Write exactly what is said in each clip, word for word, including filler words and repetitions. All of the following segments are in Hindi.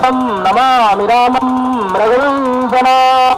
तं नमामि रामं रघुवंशना।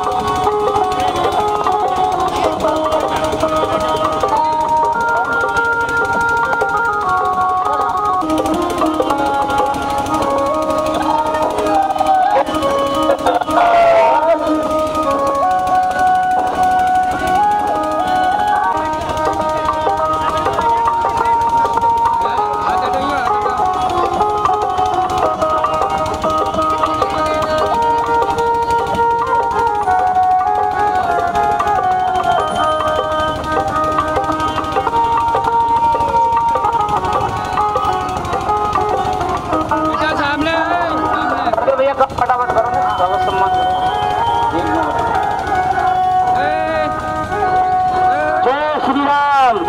फटाफट करो ना, स्वागत सम्मान जय श्री राम।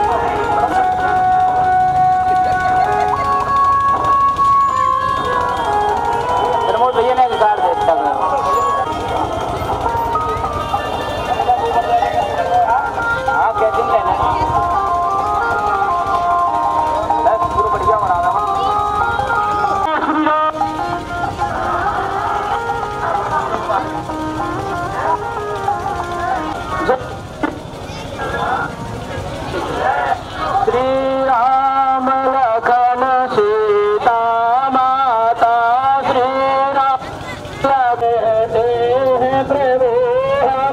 प्रमोद भैया ने रिकॉर्ड देखा हाँ कैसे लेना बस पूरा बढ़िया बना रहा हूँ। श्री राम लखन सीता माता श्री राम कहते हैं प्रभु हम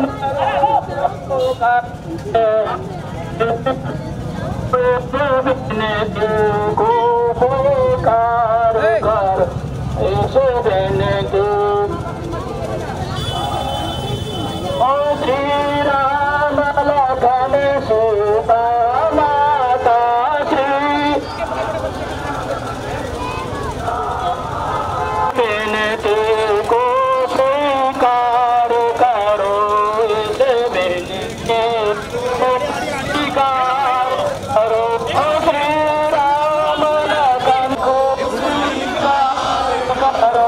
विनती को पुकार कर ऐसे विनती ओ श्री राम लखन सीता माता श्री विनती को स्वीकार करो इस विनती को स्वीकार करो ओ श्री राम लखन को स्वीकार करो।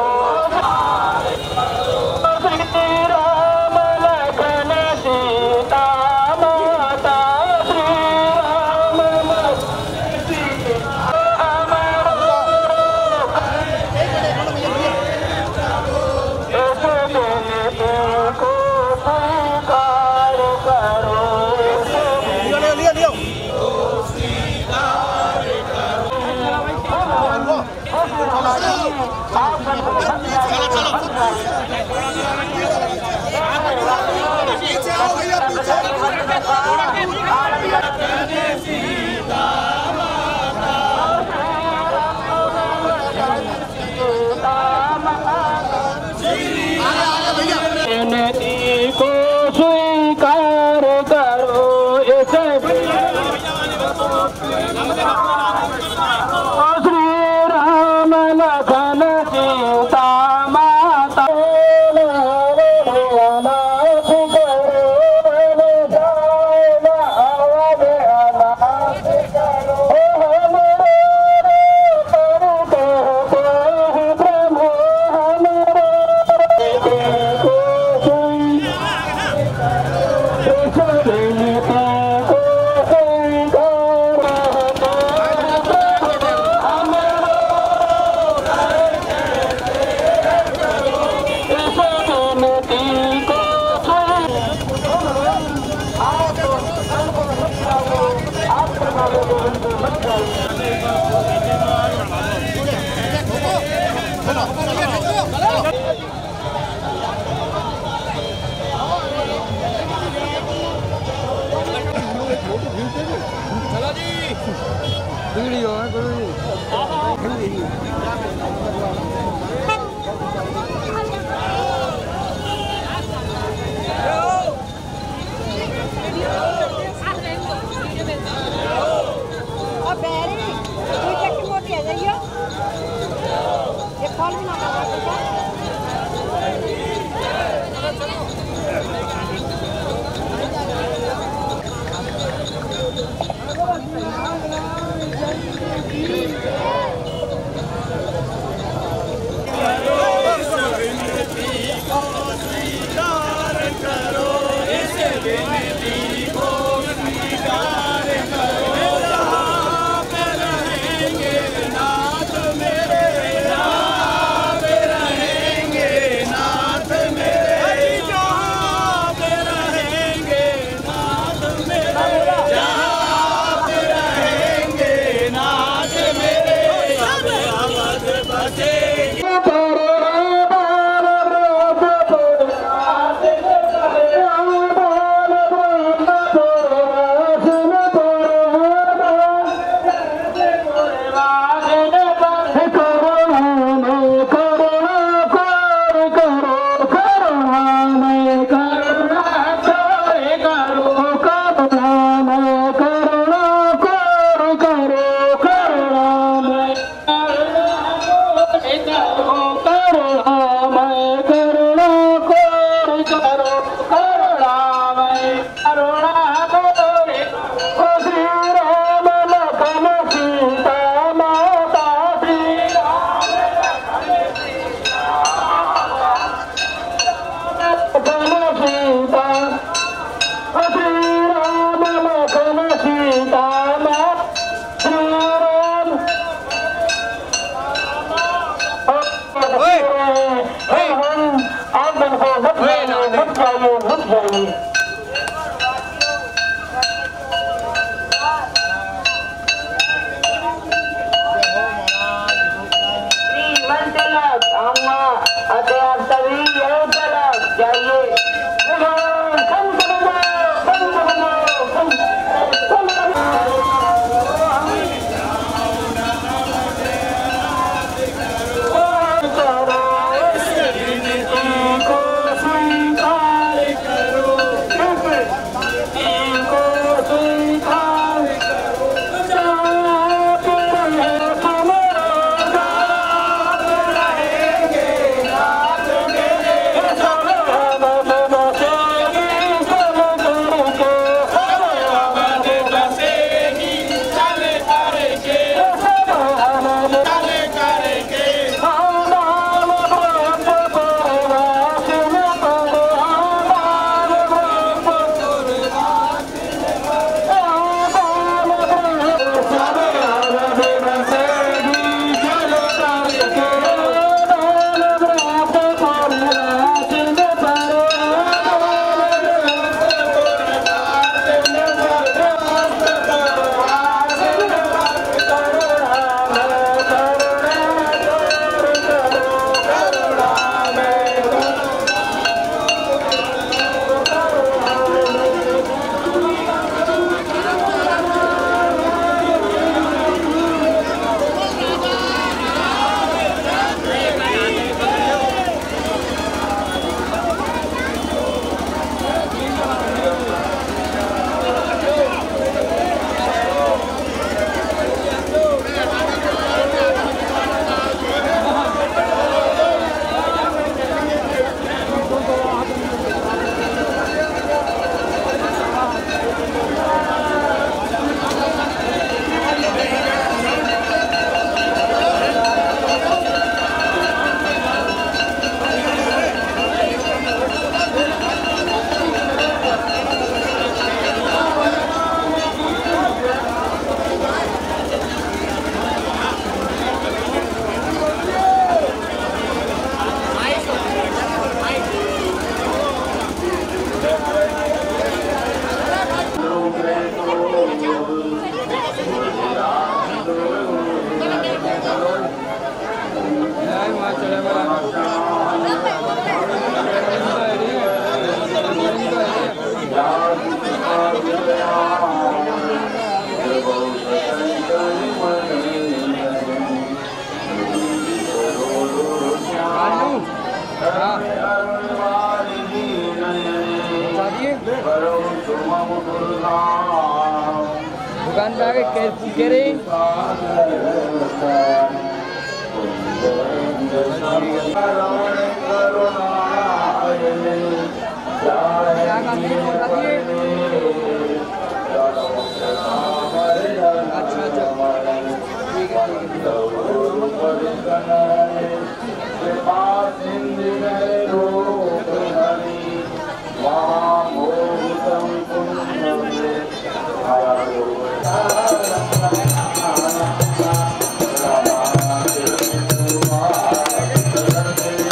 विनती को स्वीकार करो ऐसे श्री राम लखन सीता माता वीडियो है गुरु जी और बैरी कोई चक्की मोटी आ जाइए ये कॉल भी ना करता दुकान पे आके कह रही अच्छा अच्छा ठीक है ठीक है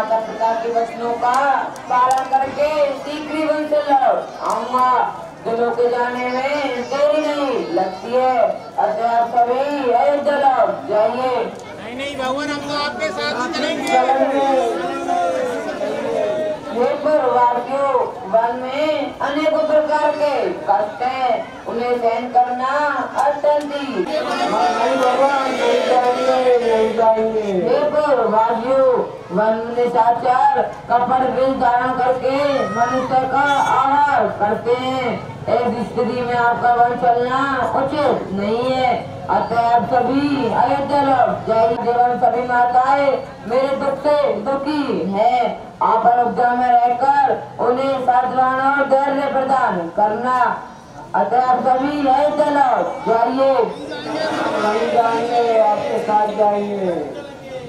माता पिता के वचनों का पालन करके शीघ्र वन से लौट आऊंगा। दिलों के जाने में देरी नहीं लगती है। अतः आप सभी अयोध्या लौट जाइए। नहीं नहीं भगवान, हम तो आपके साथ ही चलेंगे। हे पूर्ववासियों, वन में अनेकों प्रकार के कष्ट हैं, उन्हें सहन करना अत्यंत ही। नहीं भगवान, नहीं जाएंगे, नहीं जाएंगे। हे पूर्ववासियों, वन में निशाचर कपट वेश धारण करके मनुष्य का आहार करते हैं। ऐसी स्थिति में आपका वन चलना उचित नहीं है। अतः आप सभी अयोध्या लौट जाइए। देवन सभी माताएं मेरे दुख से दुखी हैं। आप अयोध्या में रहकर उन्हें सांत्वना और धैर्य प्रदान करना। अतः आप सभी अयोध्या लौट जाइए। नहीं जाएंगे, आपके साथ जाएंगे।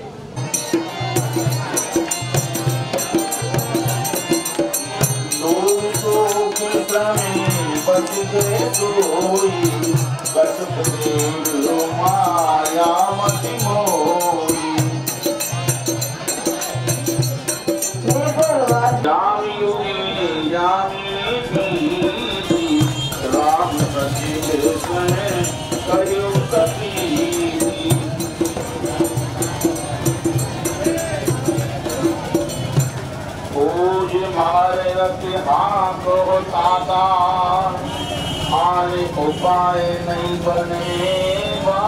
आने उपाय नहीं बनेगा।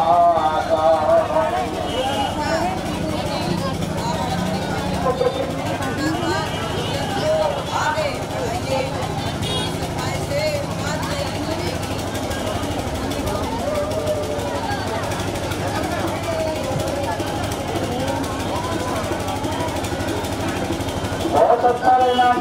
बहुत अच्छा रहना।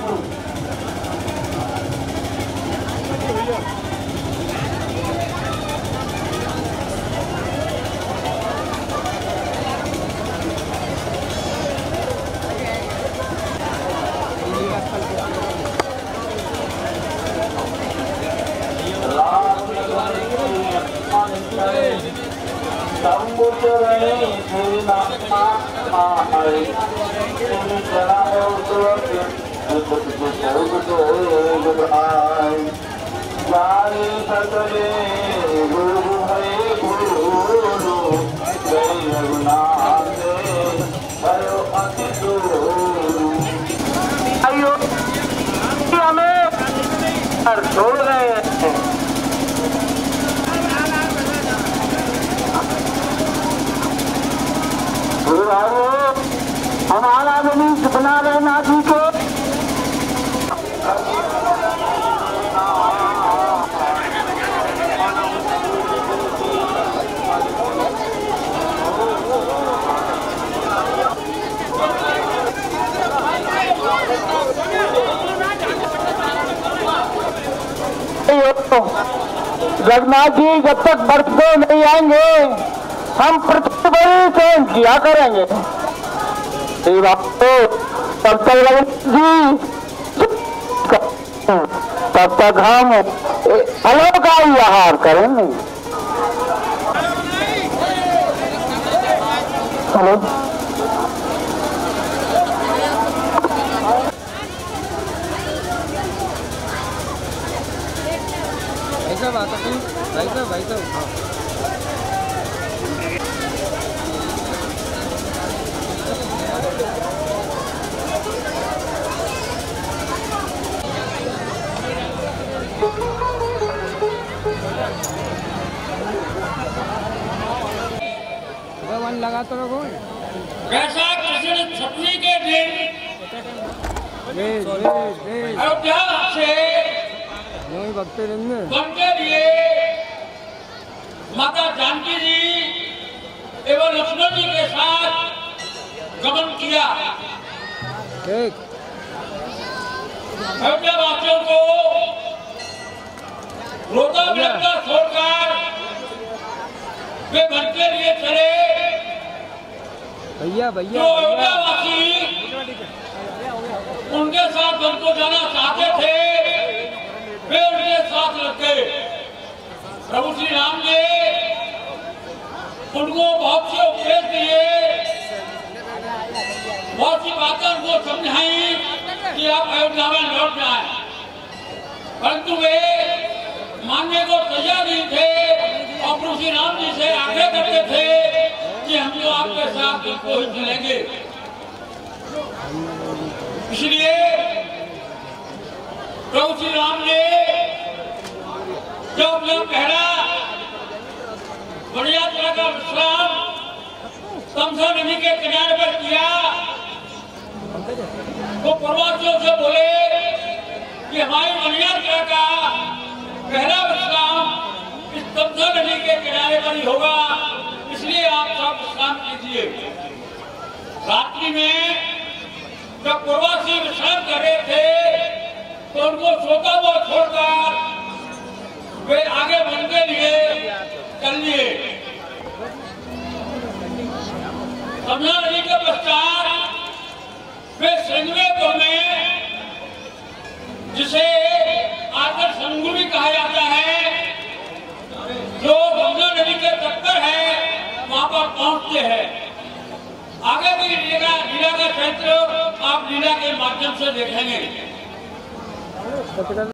हमें छोड़ रहे हैं। हमारा मनीष बना रहे नाजी को। जगन्नाथ जी जब तक बरसों नहीं आएंगे हम पृथ्वी पर चयन किया करेंगे। तब तक जी तब तक हम फलों का ही आहार करेंगे। हेलो, ऐसा बात है भाई साहब, भाई साहब लगा तो रखो। वैसा कृष्ण छपनी के दिन अयोध्या से भक्ति रहेंगे वन के लिए माता जानकी जी एवं लक्ष्मण जी के साथ गमन किया। ठीक अयोध्या वासियों को रोता बिलखता छोड़कर वे वन के लिए चले। भैया भैया जो अयोध्या वासी उनके साथ वन को जाना चाहते थे वे उनके साथ लग गए। प्रभु श्री राम ने उनको बहुत से उपदेश दिए, बहुत सी बातें लौट जाए, परंतु वे मानने को तैयार नहीं थे और प्रभु श्री राम जी से आग्रह करते थे कि हम तो आपके साथ बिल्कुल ही चलेंगे। इसलिए प्रभु श्री राम ने जो अपना पहला बढ़िया तरह का विश्राम तमसा नदी के किनारे पर किया, तो प्रवासियों से बोले कि हमारी बढ़िया तरह का पहला विश्राम इस तमसा नदी के किनारे पर ही होगा, इसलिए आप सब विश्राम कीजिए। रात्रि में जब प्रवासी विश्राम कर रहे थे तो उनको सोता हुआ छोड़कर वे आगे बढ़ने के लिए चल लिए। तमसा नदी के पश्चात वे संगमेपुर में, जिसे आकर संगू भी कहा जाता है, जो गंगा नदी के तट पर है, वहां पर पहुंचते हैं। आगे भी लीला लीला का चरित्र आप लीला के माध्यम से देखेंगे।